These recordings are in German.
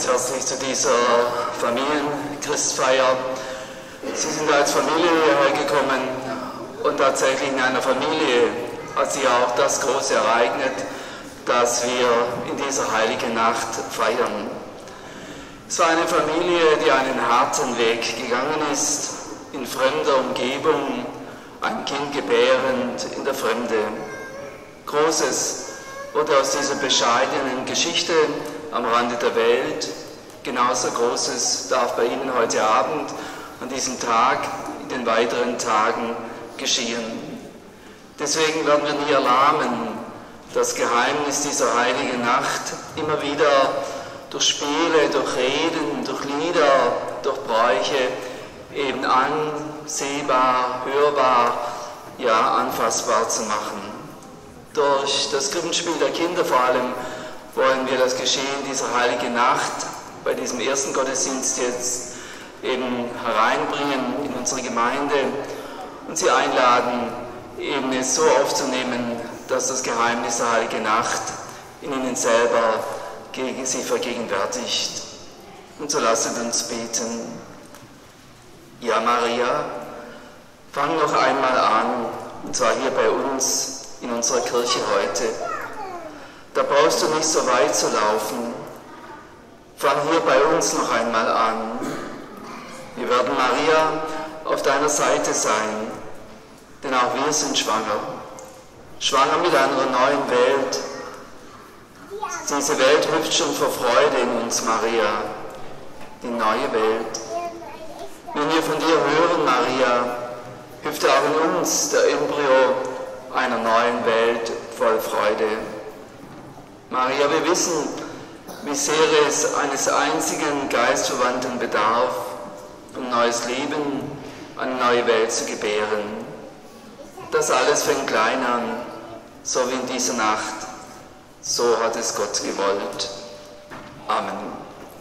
ganz herzlich zu dieser Familienchristfeier. Sie sind als Familie hierher gekommen und tatsächlich in einer Familie hat sich auch das große ereignet, das wir in dieser heiligen Nacht feiern. Es war eine Familie, die einen harten Weg gegangen ist, in fremder Umgebung, ein Kind gebärend in der Fremde. Großes wurde aus dieser bescheidenen Geschichte am Rande der Welt. Genauso Großes darf bei Ihnen heute Abend, an diesem Tag, in den weiteren Tagen geschehen. Deswegen werden wir nie erlahmen, das Geheimnis dieser heiligen Nacht immer wieder durch Spiele, durch Reden, durch Lieder, durch Bräuche eben ansehbar, hörbar, ja anfassbar zu machen. Durch das Krippenspiel der Kinder vor allem wollen wir das Geschehen dieser heiligen Nacht bei diesem ersten Gottesdienst jetzt eben hereinbringen in unsere Gemeinde und Sie einladen, eben es so aufzunehmen, dass das Geheimnis der heiligen Nacht in Ihnen selber gegen Sie vergegenwärtigt. Und so lasset uns beten. Ja, Maria, fang noch einmal an, und zwar hier bei uns in unserer Kirche heute. Da brauchst du nicht so weit zu laufen. Fang hier bei uns noch einmal an. Wir werden, Maria, auf deiner Seite sein, denn auch wir sind schwanger. Schwanger mit einer neuen Welt. Diese Welt hüpft schon vor Freude in uns, Maria. Die neue Welt. Wenn wir von dir hören, Maria, hüpft auch in uns der Embryo einer neuen Welt voll Freude. Maria, wir wissen, wie sehr es eines einzigen Geistverwandten bedarf, um neues Leben, eine neue Welt zu gebären. Das alles fängt klein an, so wie in dieser Nacht. So hat es Gott gewollt. Amen.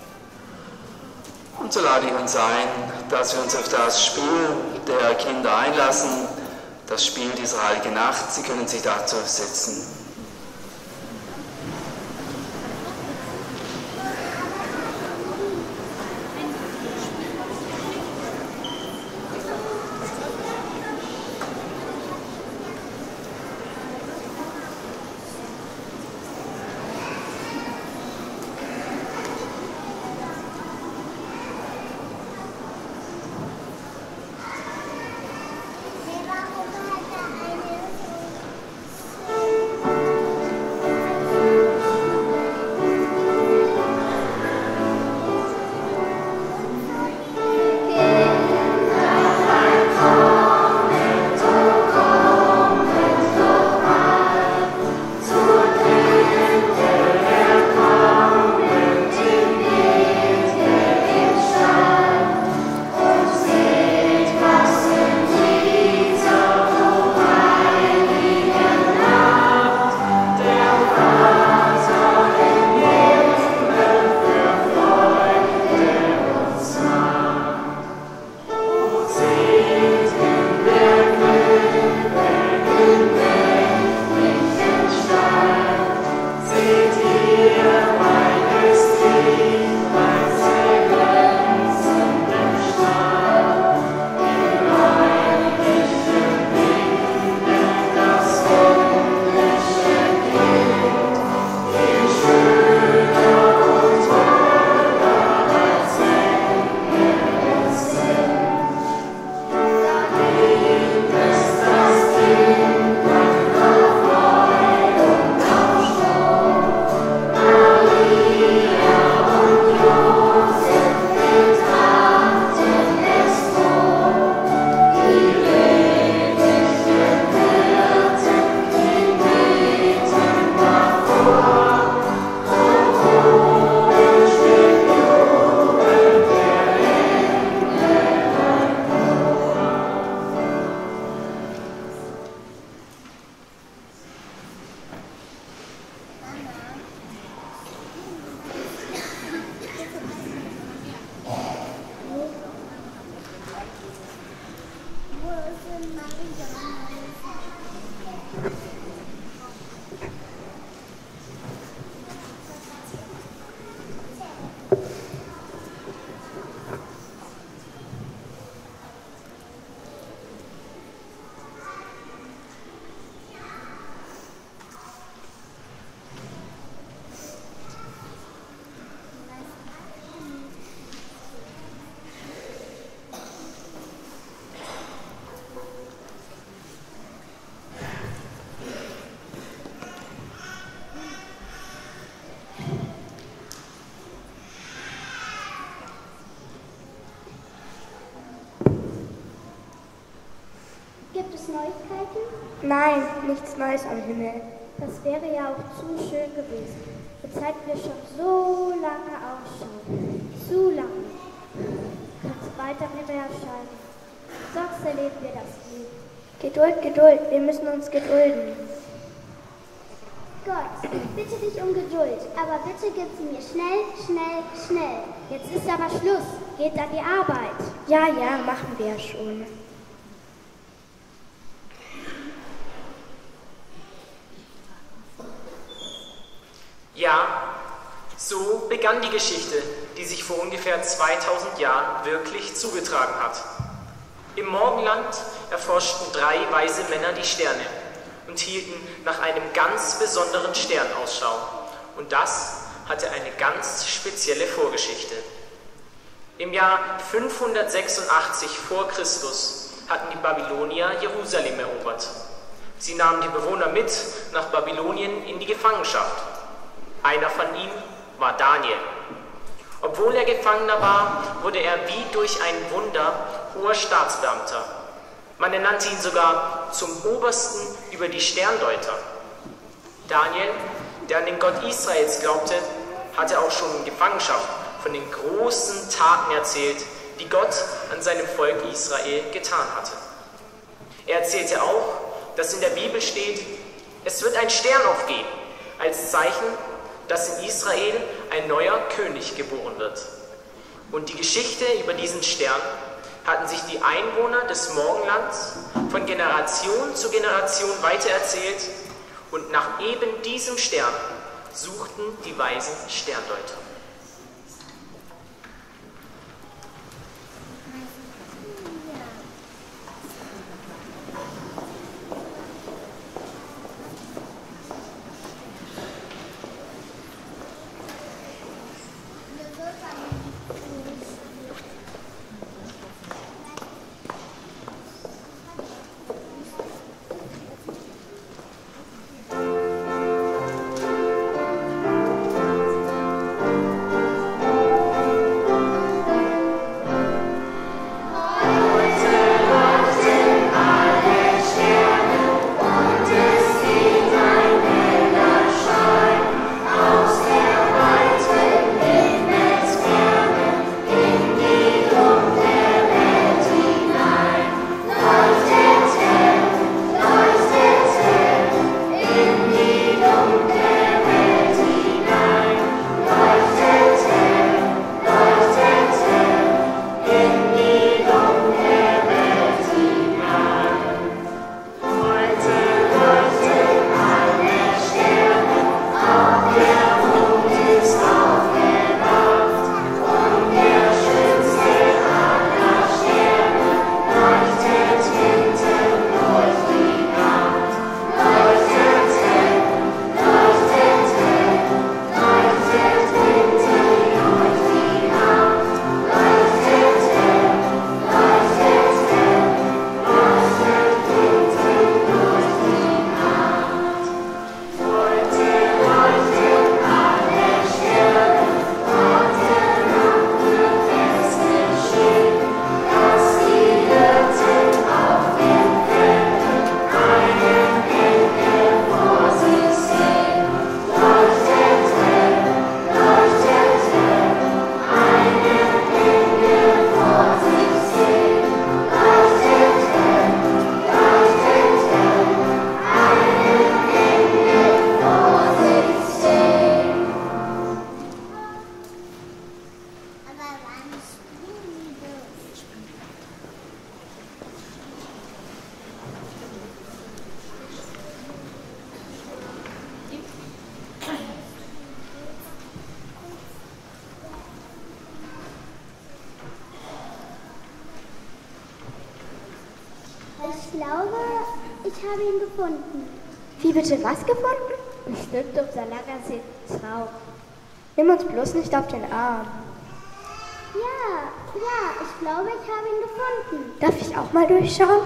Und so lade ich uns ein, dass wir uns auf das Spiel der Kinder einlassen, das Spiel dieser heiligen Nacht. Sie können sich dazu setzen. Neuigkeiten? Nein, nichts Neues am Himmel. Das wäre ja auch zu schön gewesen. Weshalb wir schon so lange ausschauen. Zu lange. Kann es bald am Himmel erscheinen. Sonst erleben wir das nie. Geduld, Geduld, wir müssen uns gedulden. Gott, bitte dich um Geduld, aber bitte gib sie mir schnell, schnell, schnell. Jetzt ist aber Schluss. Geht an die Arbeit. Ja, ja, machen wir schon. Ja, so begann die Geschichte, die sich vor ungefähr 2000 Jahren wirklich zugetragen hat. Im Morgenland erforschten 3 weise Männer die Sterne und hielten nach einem ganz besonderen Stern Ausschau. Und das hatte eine ganz spezielle Vorgeschichte. Im Jahr 586 vor Christus hatten die Babylonier Jerusalem erobert. Sie nahmen die Bewohner mit nach Babylonien in die Gefangenschaft. Einer von ihnen war Daniel. Obwohl er Gefangener war, wurde er wie durch ein Wunder hoher Staatsbeamter. Man nannte ihn sogar zum Obersten über die Sterndeuter. Daniel, der an den Gott Israels glaubte, hatte auch schon in Gefangenschaft von den großen Taten erzählt, die Gott an seinem Volk Israel getan hatte. Er erzählte auch, dass in der Bibel steht, es wird ein Stern aufgehen, als Zeichen, dass in Israel ein neuer König geboren wird. Und die Geschichte über diesen Stern hatten sich die Einwohner des Morgenlands von Generation zu Generation weitererzählt und nach eben diesem Stern suchten die weisen Sterndeuter. Ich glaube, ich habe ihn gefunden. Wie bitte, was gefunden? Bestimmt unser langer Traum. Nimm uns bloß nicht auf den Arm. Ja, ich glaube, ich habe ihn gefunden. Darf ich auch mal durchschauen?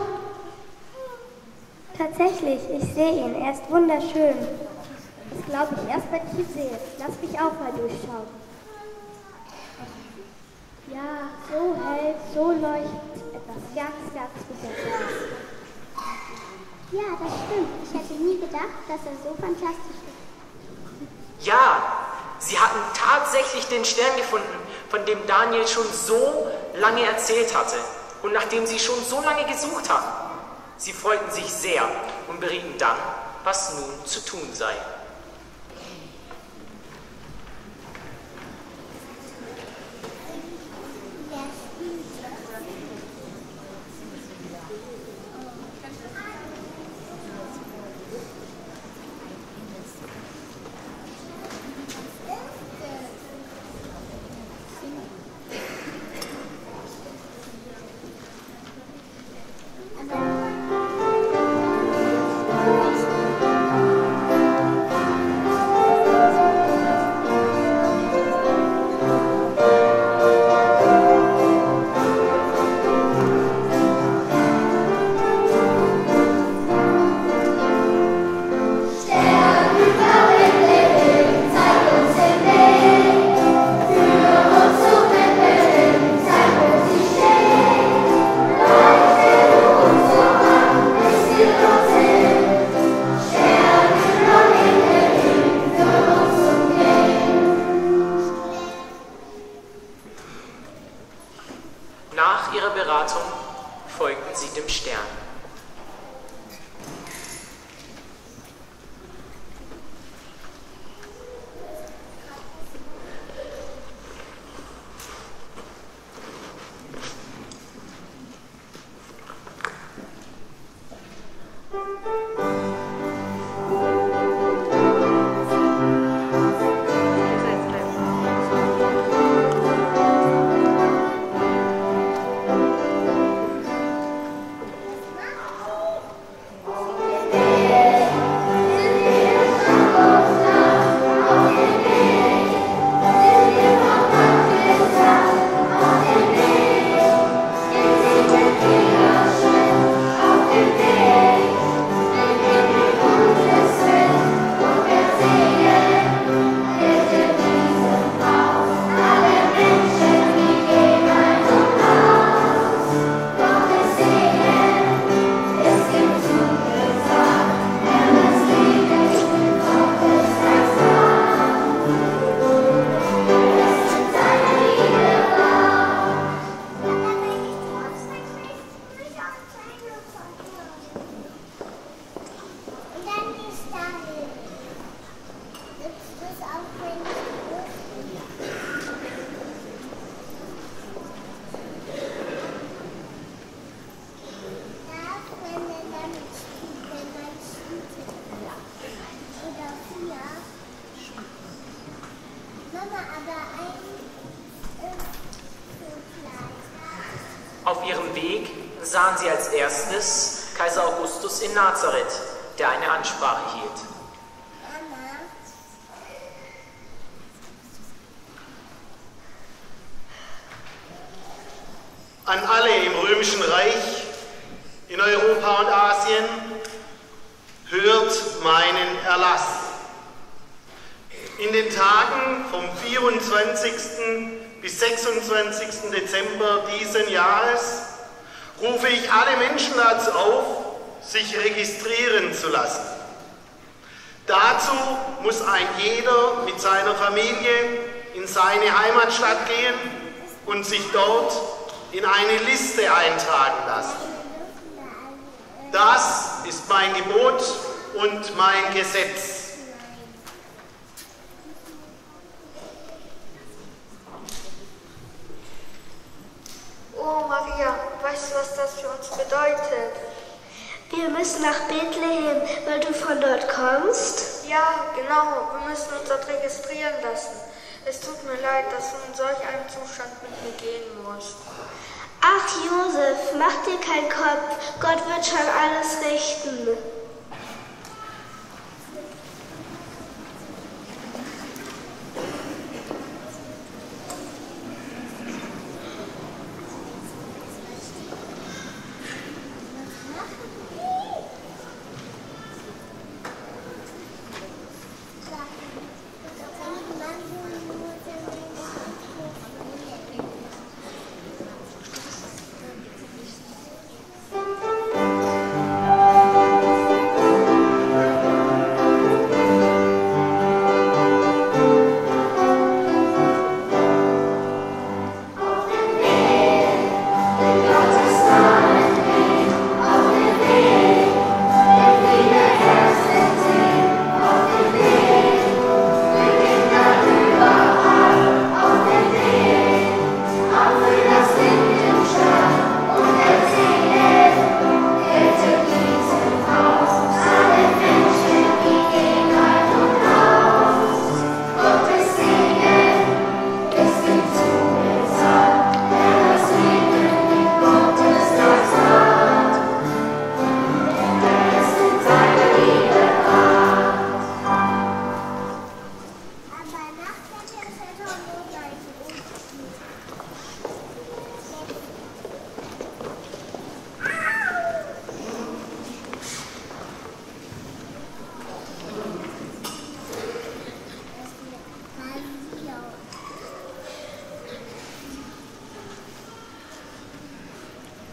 Tatsächlich, ich sehe ihn. Er ist wunderschön. Das glaube ich erst, wenn ich ihn sehe. Lass mich auch mal durchschauen. Ja, so hell, so leuchtend. Etwas ganz, ganz Besonderes. Ja, das stimmt. Ich hätte nie gedacht, dass er so fantastisch ist. Ja, sie hatten tatsächlich den Stern gefunden, von dem Daniel schon so lange erzählt hatte und nach dem sie schon so lange gesucht hatten. Sie freuten sich sehr und berieten dann, was nun zu tun sei. Nach ihrer Beratung folgten sie dem Stern. Auf ihrem Weg sahen sie als erstes Kaiser Augustus in Nazareth, der eine Ansprache hielt. An alle im Römischen Reich, in Europa und Asien, hört meinen Erlass. In den Tagen vom 24. bis 26. Dezember diesen Jahres rufe ich alle Menschen dazu auf, sich registrieren zu lassen. Dazu muss ein jeder mit seiner Familie in seine Heimatstadt gehen und sich dort in eine Liste eintragen lassen. Das ist mein Gebot und mein Gesetz. Oh Maria, weißt du, was das für uns bedeutet? Wir müssen nach Bethlehem, weil du von dort kommst? Ja, genau, wir müssen uns dort registrieren lassen. Es tut mir leid, dass du in solch einem Zustand mit mir gehen musst. Ach Josef, mach dir keinen Kopf, Gott wird schon alles richten.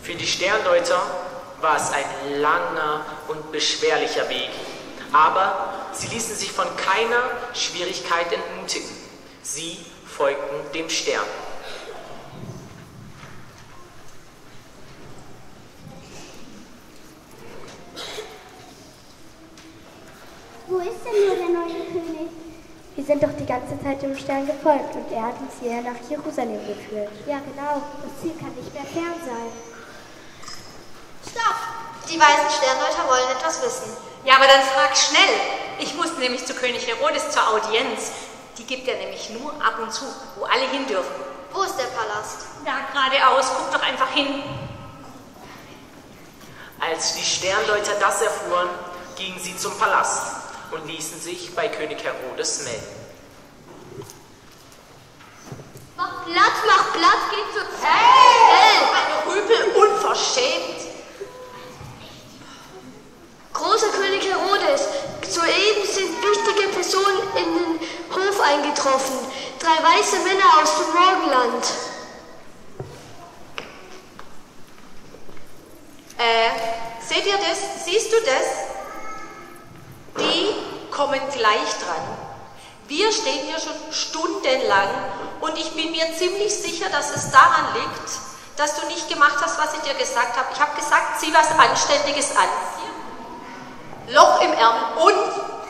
Für die Sterndeuter war es ein langer und beschwerlicher Weg, aber sie ließen sich von keiner Schwierigkeit entmutigen. Sie folgten dem Stern. Wo ist denn nur der neue König? Wir sind doch die ganze Zeit dem Stern gefolgt und er hat uns hierher nach Jerusalem geführt. Ja, genau. Das Ziel kann nicht mehr fern sein. Stopp! Die weisen Sterndeuter wollen etwas wissen. Ja, aber dann frag schnell. Ich muss nämlich zu König Herodes zur Audienz. Die gibt er nämlich nur ab und zu, wo alle hin dürfen. Wo ist der Palast? Da geradeaus, guck doch einfach hin. Als die Sterndeuter das erfuhren, gingen sie zum Palast und ließen sich bei König Herodes melden. Mach Platz, geht zur Zeit! Hey! Eine Rüpel, unverschämt! Großer König Herodes, soeben sind wichtige Personen in den Hof eingetroffen. 3 weiße Männer aus dem Morgenland. Seht ihr das? Siehst du das? Die kommen gleich dran. Wir stehen hier schon stundenlang und ich bin mir ziemlich sicher, dass es daran liegt, dass du nicht gemacht hast, was ich dir gesagt habe. Ich habe gesagt, zieh was Anständiges an. Loch im Ärmel und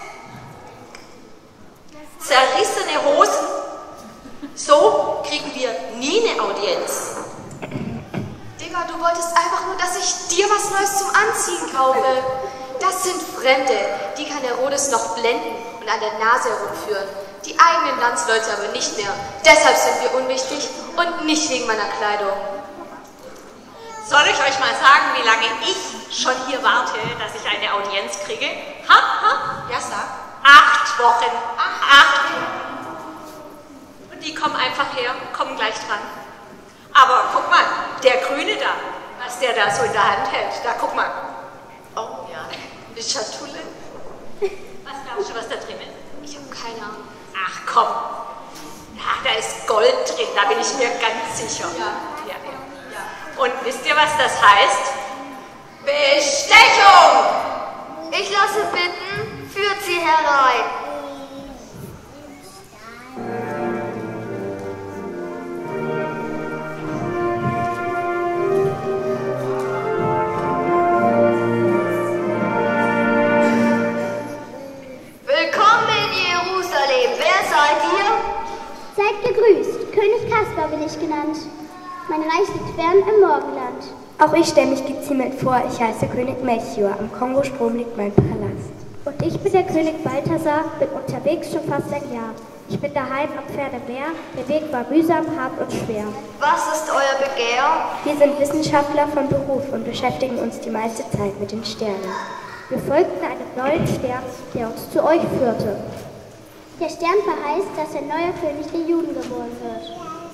zerrissene Hosen. So kriegen wir nie eine Audienz. Digga, du wolltest einfach nur, dass ich dir was Neues zum Anziehen kaufe. Das sind Fremde, die kann Herodes noch blenden und an der Nase herumführen. Die eigenen Landsleute aber nicht mehr. Deshalb sind wir unwichtig und nicht wegen meiner Kleidung. Soll ich euch mal sagen, wie lange ich schon hier warte, dass ich eine Audienz kriege? Ha, ha? Ja, sag. 8 Wochen. 8. Und die kommen einfach her, kommen gleich dran. Aber guck mal, der Grüne da, was der da so in der Hand hält, da guck mal. Oh ja, eine Schatulle. Was glaubst du, was da drin ist? Ich habe keine Ahnung. Ach komm, ja, da ist Gold drin, da bin ich mir ganz sicher. Ja. Und wisst ihr, was das heißt? Bestechung! Ich lasse bitten, führt sie herein. Willkommen in Jerusalem. Wer seid ihr? Seid gegrüßt. König Kaspar bin ich genannt. Mein Reich liegt fern im Morgenland. Auch ich stelle mich geziemelt vor, ich heiße König Melchior, am Kongostrom liegt mein Palast. Und ich bin der König Balthasar, bin unterwegs schon fast ein Jahr. Ich bin daheim am Pferdemeer, der Weg war mühsam, hart und schwer. Was ist euer Begehr? Wir sind Wissenschaftler von Beruf und beschäftigen uns die meiste Zeit mit den Sternen. Wir folgten einem neuen Stern, der uns zu euch führte. Der Stern verheißt, dass ein neuer König der Juden geboren wird.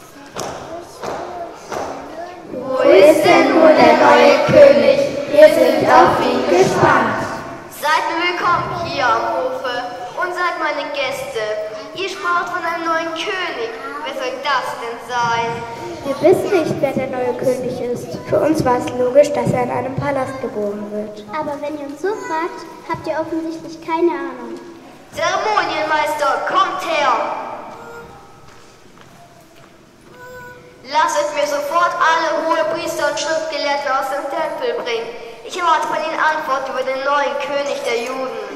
Wo ist denn nun der neue König? Wir sind auf ihn gespannt. Seid willkommen hier am Hofe und seid meine Gäste. Ihr sprach von einem neuen König. Wer soll das denn sein? Wir wissen nicht, wer der neue König ist. Für uns war es logisch, dass er in einem Palast geboren wird. Aber wenn ihr uns so fragt, habt ihr offensichtlich keine Ahnung. Zeremonienmeister, kommt her! Lasset mir sofort alle Hohepriester und Schriftgelehrten aus dem Tempel bringen. Ich erwarte von ihnen Antwort über den neuen König der Juden.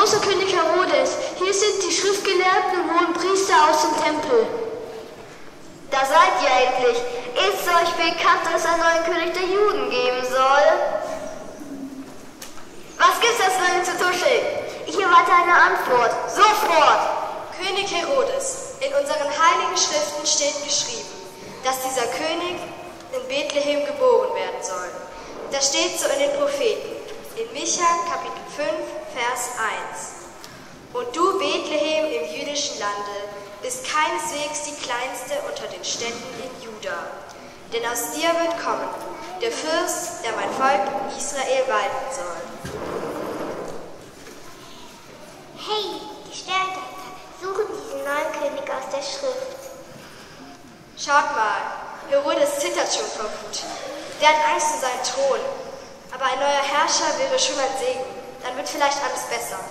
großer König Herodes, hier sind die Schriftgelehrten und hohen Priester aus dem Tempel. Da seid ihr endlich. Ist euch bekannt, dass es einen neuen König der Juden geben soll? Was gibt's das lange zu tuscheln? Ich erwarte eine Antwort. Sofort! König Herodes, in unseren heiligen Schriften steht geschrieben, dass dieser König in Bethlehem geboren werden soll. Das steht so in den Propheten, in Micha Kapitel 5, Vers 1. Und du, Bethlehem im jüdischen Lande, bist keineswegs die kleinste unter den Städten in Juda. Denn aus dir wird kommen der Fürst, der mein Volk Israel walten soll. Hey, die Sterndeuter suchen diesen neuen König aus der Schrift. Schaut mal, Herodes zittert schon vor Wut. Der hat Angst um seinen Thron. Aber ein neuer Herrscher wäre schon ein Segen. Dann wird vielleicht alles besser.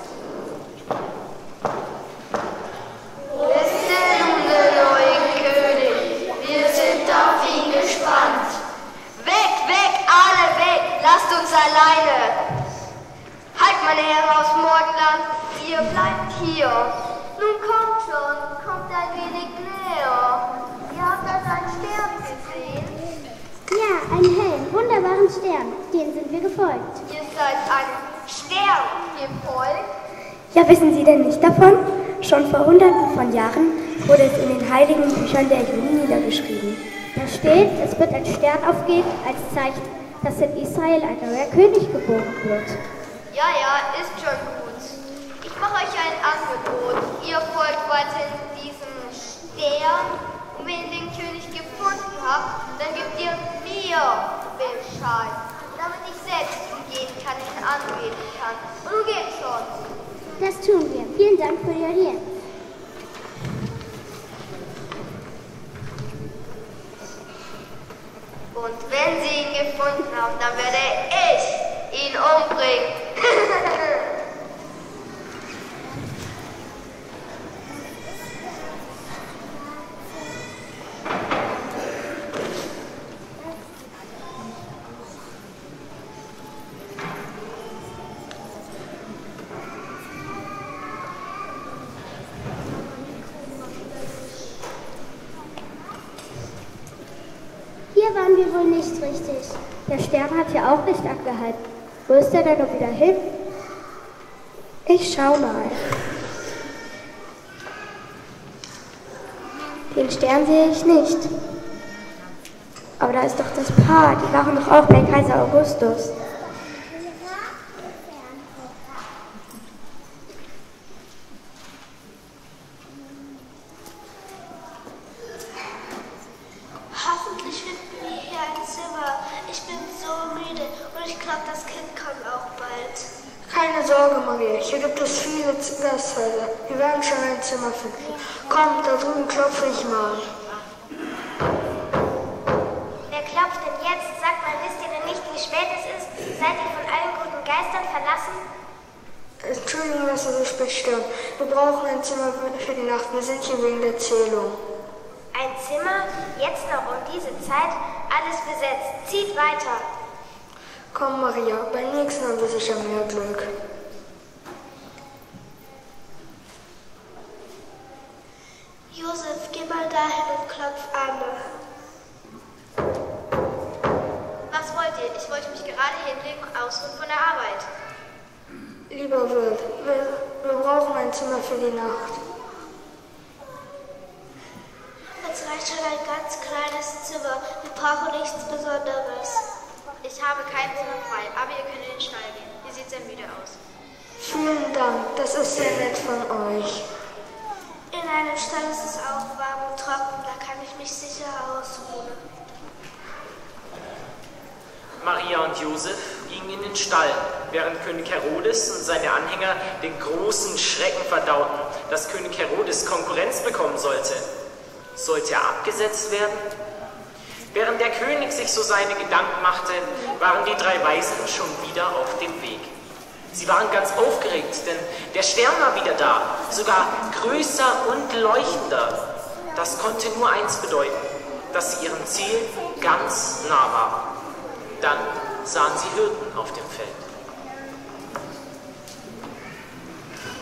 Wo ist denn nun der neue König? Wir sind auf ihn gespannt. Weg, weg, alle weg! Lasst uns alleine! Halt, meine Herren aus Morgenland, ihr bleibt hier. Nun kommt schon, kommt ein wenig näher. Ihr habt dort einen Stern gesehen? Ja, einen hellen, wunderbaren Stern. Den sind wir gefolgt. Ihr seid einem Stern gefolgt? Ja, wissen Sie denn nicht davon? Schon vor Hunderten von Jahren wurde es in den heiligen Büchern der Juden niedergeschrieben. Da steht, es wird ein Stern aufgehen, als Zeichen, dass in Israel ein neuer König geboren wird. Ja, ja, ist schon gut. Ich mache euch ein Angebot. Ihr folgt weiterhin diesem Stern und wenn ihr den König gefunden habt, dann gebt ihr mir Bescheid, damit ich selbst hingehen kann, ihn anbeten kann. Und nun geht's schon. Das tun wir. Vielen Dank für die Audienz. Und wenn sie ihn gefunden haben, dann werde ich ihn umbringen. Hier waren wir wohl nicht richtig. Der Stern hat ja auch nicht angehalten. Wo ist er denn noch wieder hin? Ich schau mal. Den Stern sehe ich nicht. Aber da ist doch das Paar. Die waren doch auch bei Kaiser Augustus. Hoffentlich finden wir hier ein Zimmer. Ich bin so müde und ich glaube, das Kind kommt auch bald. Keine Sorge, Maria. Hier gibt es viele Gasthäuser. Wir werden schon ein Zimmer finden. Komm, da drüben klopfe ich mal. Wer klopft denn jetzt? Sagt mal, wisst ihr denn nicht, wie spät es ist? Seid ihr von allen guten Geistern verlassen? Entschuldigung, dass wir so spät stören. Wir brauchen ein Zimmer für die Nacht. Wir sind hier wegen der Zählung. Ein Zimmer? Jetzt noch um diese Zeit? Alles besetzt. Zieht weiter. Komm, Maria, beim nächsten haben wir sicher mehr Glück. Josef, geh mal dahin und klopf an. Was wollt ihr? Ich wollte mich gerade hinlegen und ausruhen von der Arbeit. Lieber Wirt, wir brauchen ein Zimmer für die Nacht. Es reicht schon ein ganz kleines Zimmer. Wir brauchen nichts Besonderes. Ich habe kein Zimmer frei, aber ihr könnt in den Stall gehen. Ihr seht sehr müde aus. Vielen Dank, das ist sehr nett von euch. In einem Stall ist es auch warm und trocken. Da kann ich mich sicher ausruhen. Maria und Josef gingen in den Stall, während König Herodes und seine Anhänger den großen Schrecken verdauten, dass König Herodes Konkurrenz bekommen sollte. Sollte er abgesetzt werden? Während der König sich so seine Gedanken machte, waren die drei Weisen schon wieder auf dem Weg. Sie waren ganz aufgeregt, denn der Stern war wieder da, sogar größer und leuchtender. Das konnte nur eins bedeuten, dass sie ihrem Ziel ganz nah waren. Dann sahen sie Hirten auf dem Feld.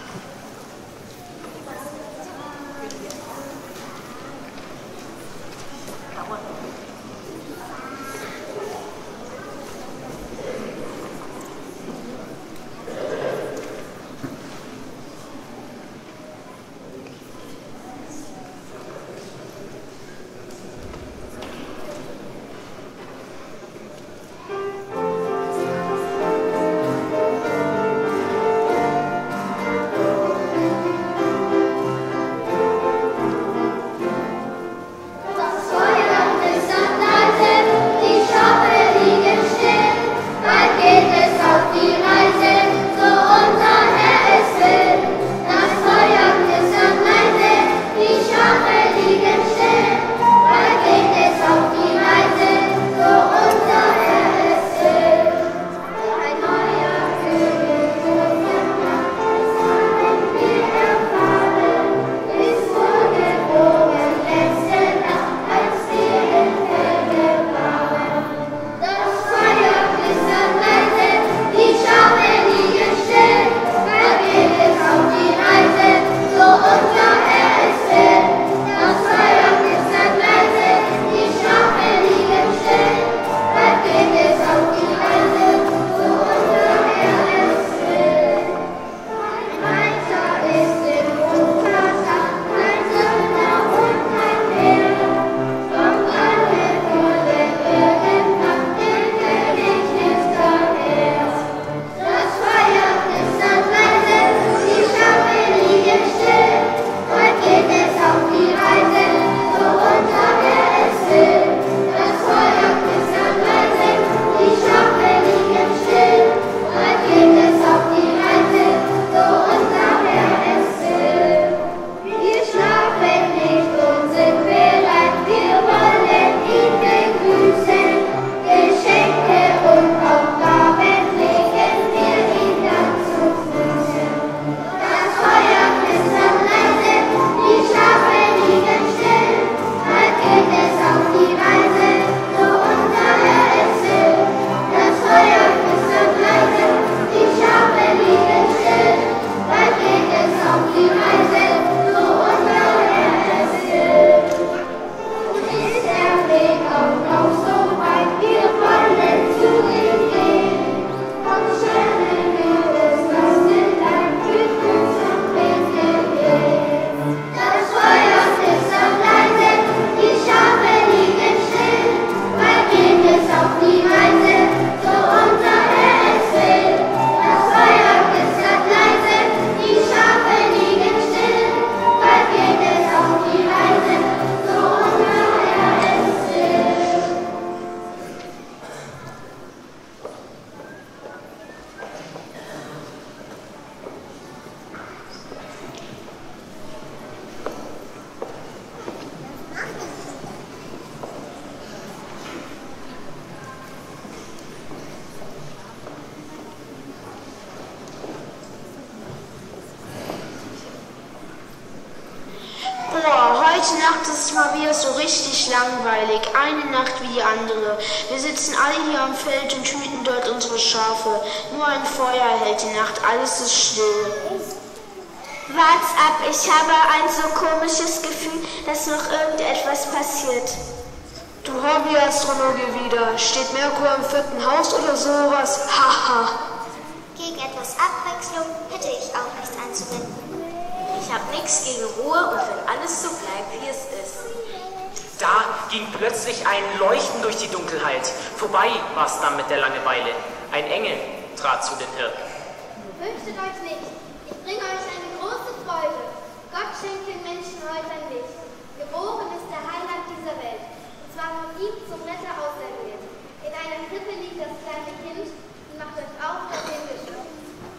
Heute Nacht ist es mal wieder so richtig langweilig. Eine Nacht wie die andere. Wir sitzen alle hier am Feld und hüten dort unsere Schafe. Nur ein Feuer hält die Nacht, alles ist still. Wart's ab, ich habe ein so komisches Gefühl, dass noch irgendetwas passiert. Du Hobbyastrologe wieder. Steht Merkur im 4. Haus oder sowas? Haha. Gegen etwas Abwechslung hätte ich auch nichts einzuwenden. Ich habe nichts gegen Ruhe und wenn alles so bleibt, wie es ist. Da ging plötzlich ein Leuchten durch die Dunkelheit. Vorbei war es dann mit der Langeweile. Ein Engel trat zu den Hirten. Fürchtet euch nicht, ich bringe euch eine große Freude. Gott schenkt den Menschen heute ein Licht. Geboren ist der Heiland dieser Welt, und zwar von ihm zum Retter auserwählt. In einer Krippe liegt das kleine Kind, und macht euch auf, dass ihr geschöpft.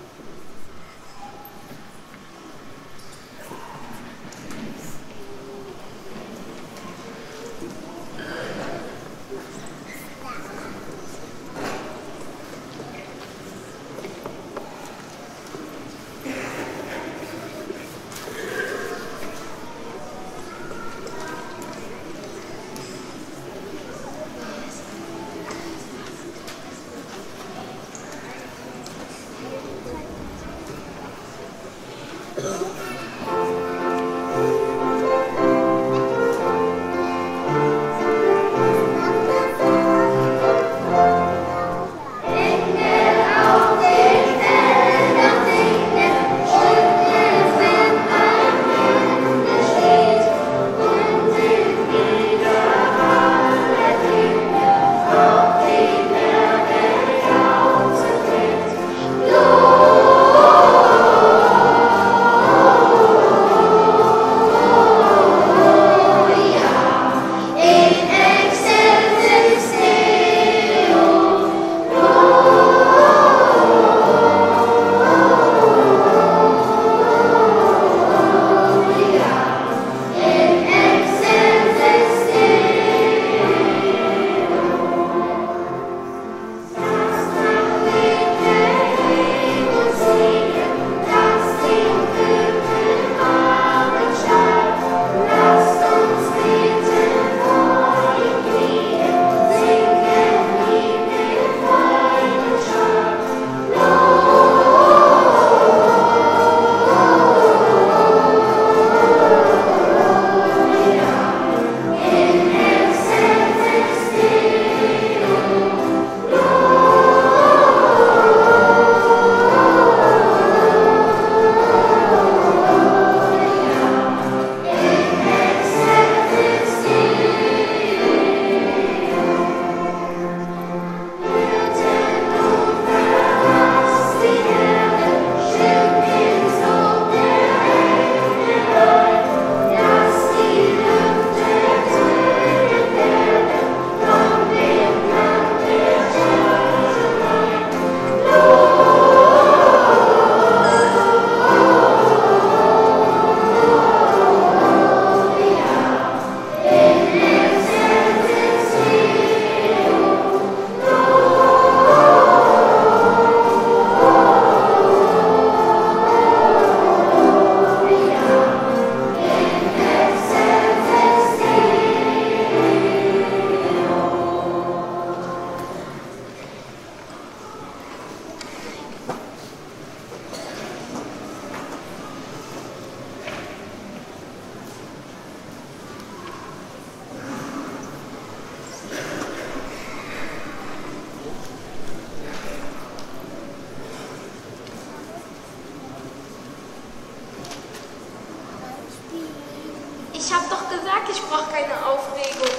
Ich hab doch gesagt, ich brauche keine Aufregung.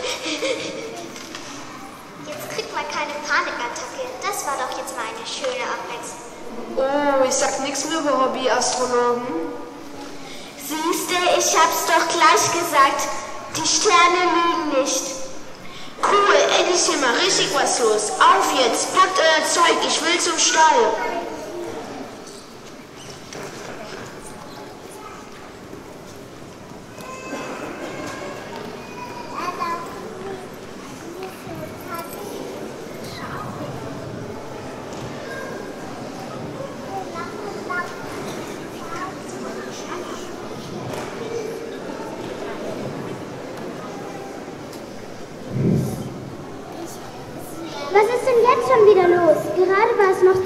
Jetzt kriegt man keine Panikattacke. Das war doch jetzt mal eine schöne Abwechslung. Oh, ich sag nichts mehr über Hobbyastrologen. Siehste, ich hab's doch gleich gesagt. Die Sterne lügen nicht. Cool, endlich hier mal richtig was los. Auf jetzt, packt euer Zeug, ich will zum Stall.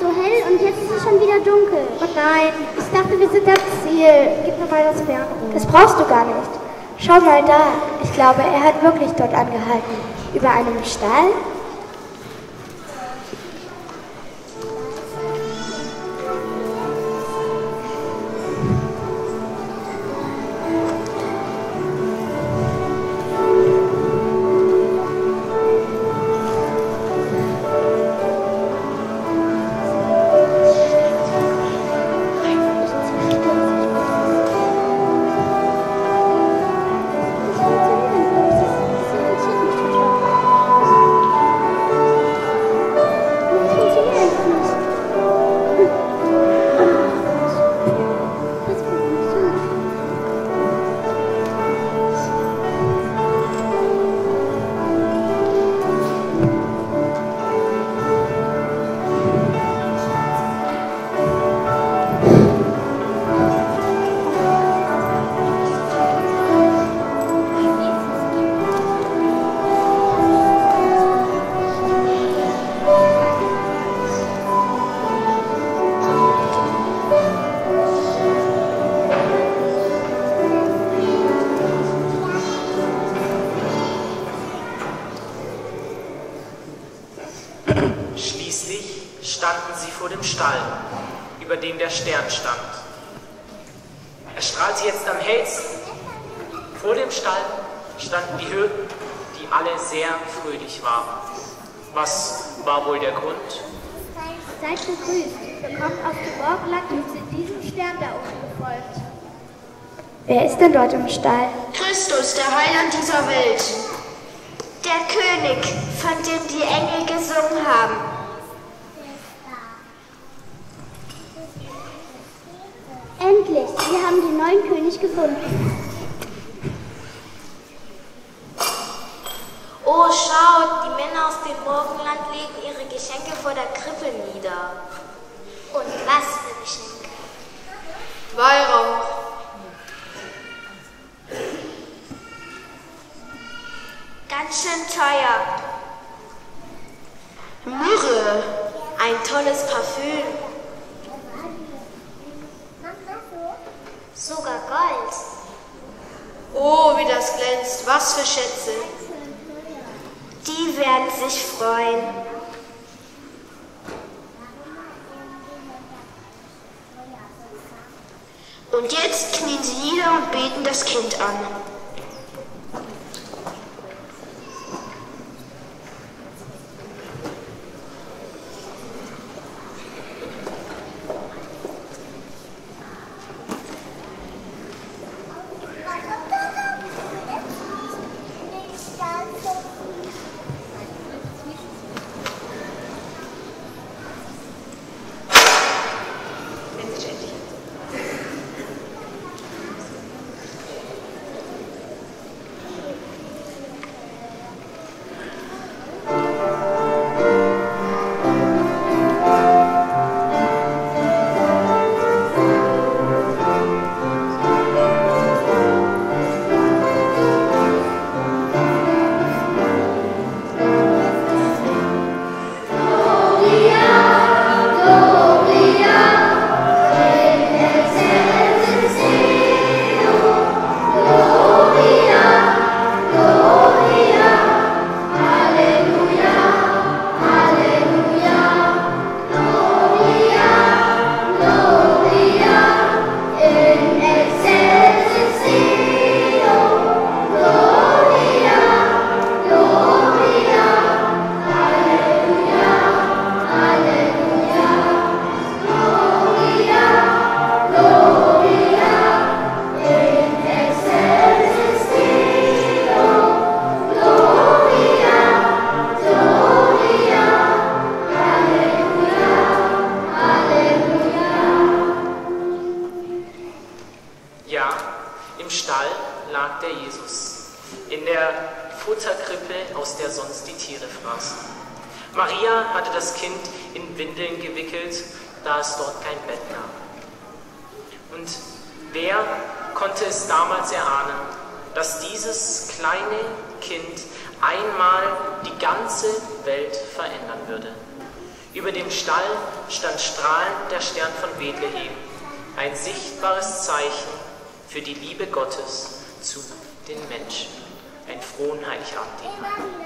so hell und jetzt ist es schon wieder dunkel. Oh nein, ich dachte, wir sind am Ziel. Gib mir mal das Fernrohr. Das brauchst du gar nicht. Schau mal da. Ich glaube, er hat wirklich dort angehalten. Über einem Stall? Schließlich standen sie vor dem Stall, über dem der Stern stand. Er strahlte jetzt am hellsten. Vor dem Stall standen die Hirten, die alle sehr fröhlich waren. Was war wohl der Grund? Seid gegrüßt. Wir kommen aus dem Morgenland und sind diesem Stern da oben gefolgt. Wer ist denn dort im Stall? Christus, der Heiland dieser Welt. Der König, von dem die Engel gesungen haben. Endlich, wir haben den neuen König gefunden. Oh, schaut, die Männer aus dem Morgenland legen ihre Geschenke vor der Krippe nieder. Und was für Geschenke? Weihrauch. Ganz schön teuer. Myrrhe. Ein tolles Parfüm. Sogar Gold. Oh, wie das glänzt. Was für Schätze. Die werden sich freuen. Und jetzt knien sie nieder und beten das Kind an. Maria hatte das Kind in Windeln gewickelt, da es dort kein Bett gab. Und wer konnte es damals erahnen, dass dieses kleine Kind einmal die ganze Welt verändern würde? Über dem Stall stand strahlend der Stern von Bethlehem, ein sichtbares Zeichen für die Liebe Gottes zu den Menschen. Einen frohen Heiligabend Ihnen.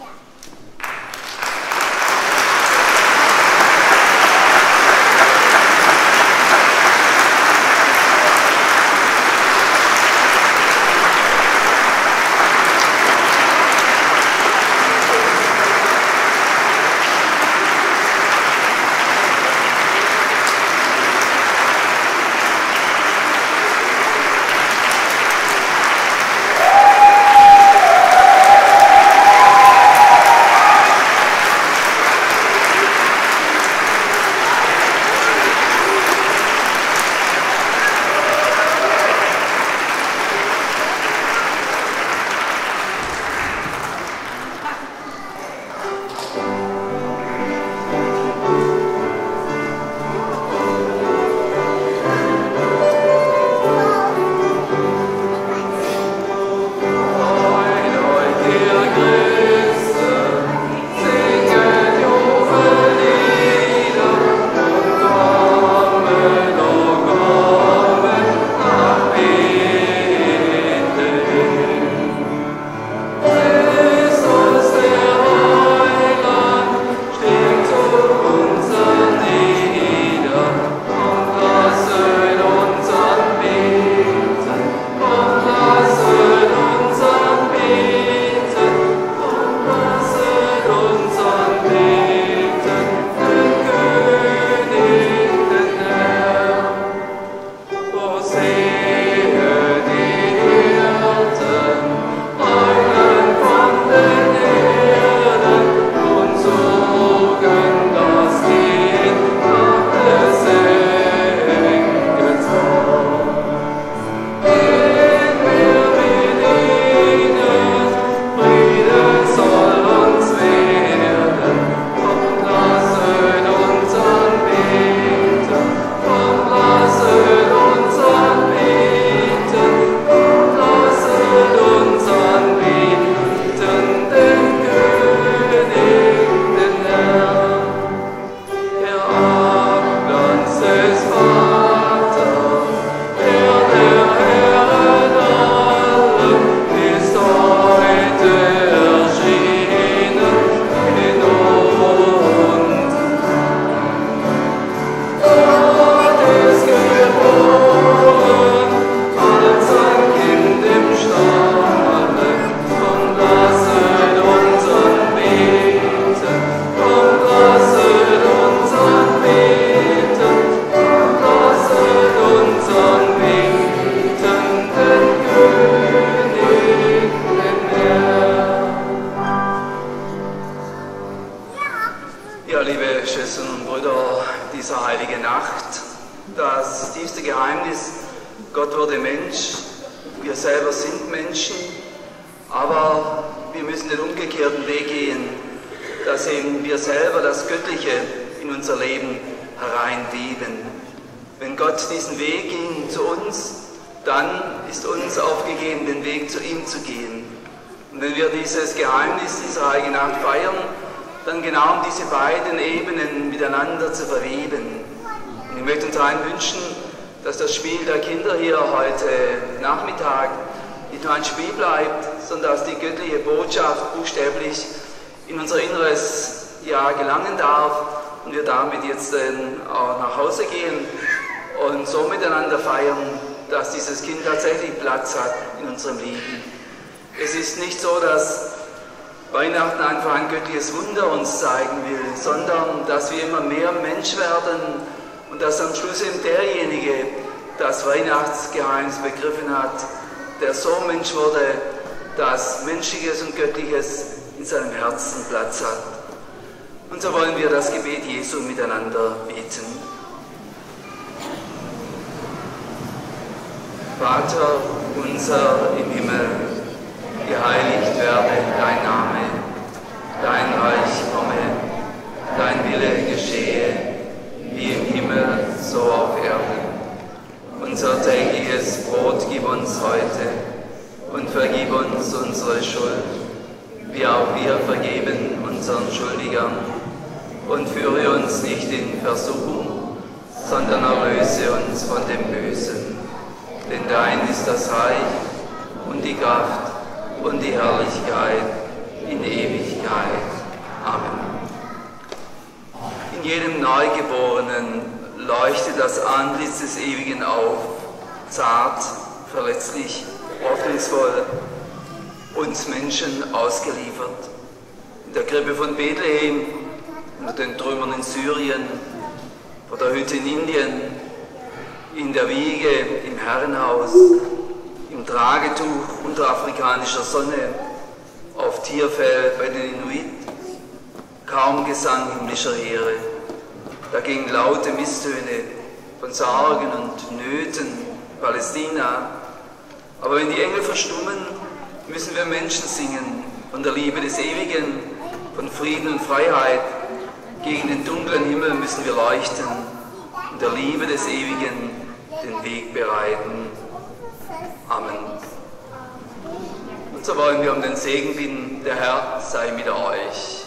Dass das Spiel der Kinder hier heute Nachmittag nicht nur ein Spiel bleibt, sondern dass die göttliche Botschaft buchstäblich in unser Inneres gelangen darf und wir damit jetzt auch nach Hause gehen und so miteinander feiern, dass dieses Kind tatsächlich Platz hat in unserem Leben. Es ist nicht so, dass Weihnachten einfach ein göttliches Wunder uns zeigen will, sondern dass wir immer mehr Mensch werden und dass am Schluss eben derjenige das Weihnachtsgeheimnis begriffen hat, der so Mensch wurde, dass Menschliches und Göttliches in seinem Herzen Platz hat. Und so wollen wir das Gebet Jesu miteinander beten. Vater unser im Himmel, geheiligt werde dein Name, dein Reich komme, dein Wille geschehe, wie im Himmel, so auf Erden. Unser tägliches Brot gib uns heute und vergib uns unsere Schuld, wie auch wir vergeben unseren Schuldigern. und führe uns nicht in Versuchung, sondern erlöse uns von dem Bösen. Denn dein ist das Reich und die Kraft und die Herrlichkeit in Ewigkeit. Amen. In jedem Neugeborenen leuchtet das Antlitz des Ewigen auf, zart, verletzlich, hoffnungsvoll, uns Menschen ausgeliefert. In der Krippe von Bethlehem, unter den Trümmern in Syrien, vor der Hütte in Indien, in der Wiege im Herrenhaus, im Tragetuch unter afrikanischer Sonne, auf Tierfell bei den Inuit, kaum Gesang himmlischer Heere. Da gingen laute Misstöne von Sorgen und Nöten, Palästina. Aber wenn die Engel verstummen, müssen wir Menschen singen von der Liebe des Ewigen, von Frieden und Freiheit. Gegen den dunklen Himmel müssen wir leuchten, in der Liebe des Ewigen den Weg bereiten. Amen. Und so wollen wir um den Segen bitten, der Herr sei mit euch.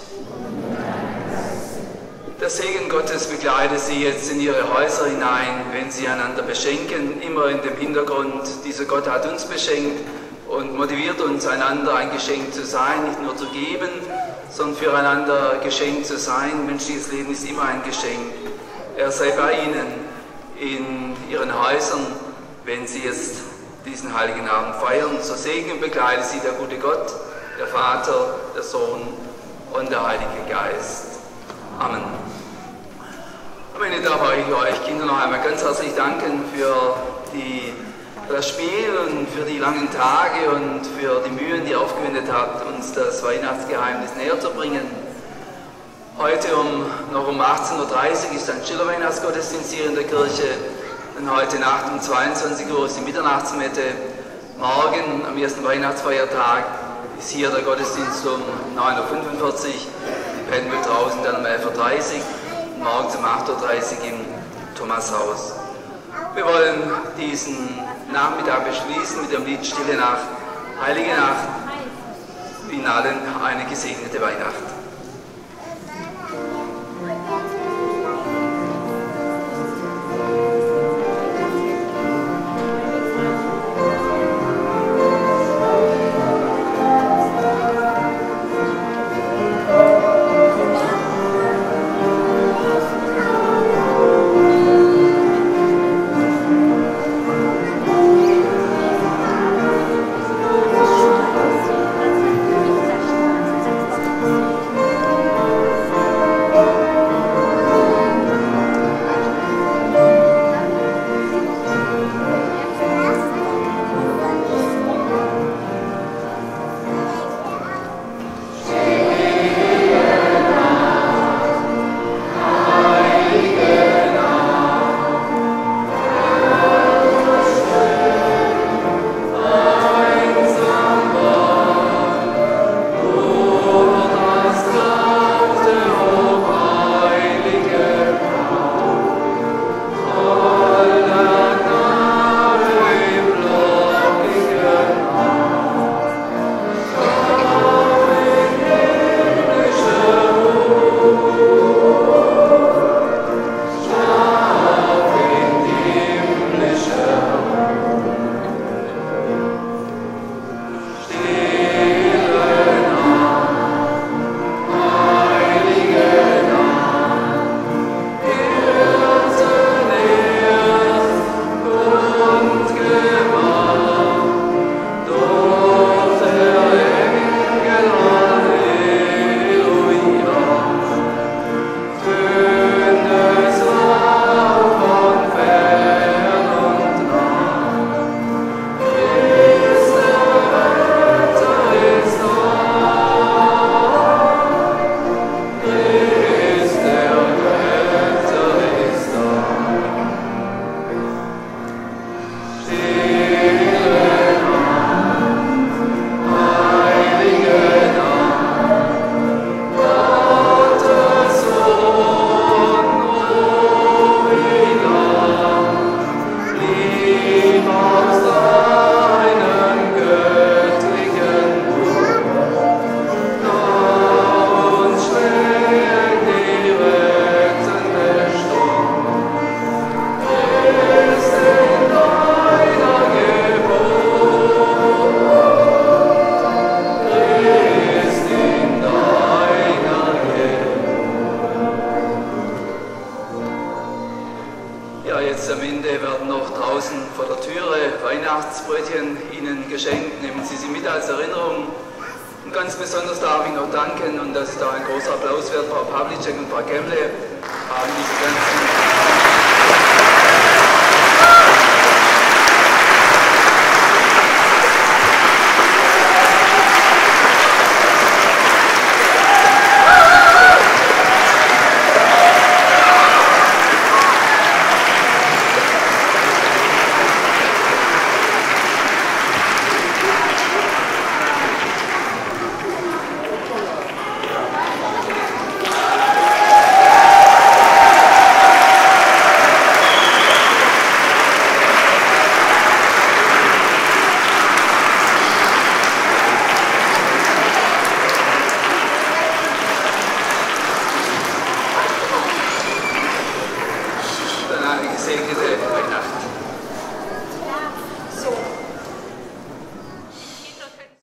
Der Segen Gottes begleite Sie jetzt in Ihre Häuser hinein, wenn Sie einander beschenken, immer in dem Hintergrund, dieser Gott hat uns beschenkt und motiviert uns, einander ein Geschenk zu sein, nicht nur zu geben, sondern füreinander geschenkt zu sein. Menschliches Leben ist immer ein Geschenk. Er sei bei Ihnen in Ihren Häusern, wenn Sie jetzt diesen heiligen Abend feiern. So segne und begleite Sie der gute Gott, der Vater, der Sohn und der Heilige Geist. Amen. Am Ende darf ich euch Kinder noch einmal ganz herzlich danken für das Spiel und für die langen Tage und für die Mühen, die ihr aufgewendet habt, uns das Weihnachtsgeheimnis näher zu bringen. Heute noch um 18:30 Uhr ist ein stiller Weihnachtsgottesdienst hier in der Kirche und heute Nacht um 22 Uhr ist die Mitternachtsmette. Morgen, am ersten Weihnachtsfeiertag, ist hier der Gottesdienst um 9:45 Uhr. Werden wir draußen dann um 11:30 Uhr, morgens um 8:30 Uhr im Thomashaus. Wir wollen diesen Nachmittag beschließen mit dem Lied Stille Nacht, Heilige Nacht. Ihnen allen eine gesegnete Weihnacht. am Ende werden noch draußen vor der Türe Weihnachtsbrötchen Ihnen geschenkt. Nehmen Sie sie mit als Erinnerung. Und ganz besonders darf ich noch danken, und das ist da ein großer Applaus wert, Frau Pawlicek und Frau Kemmle, haben diese ganzen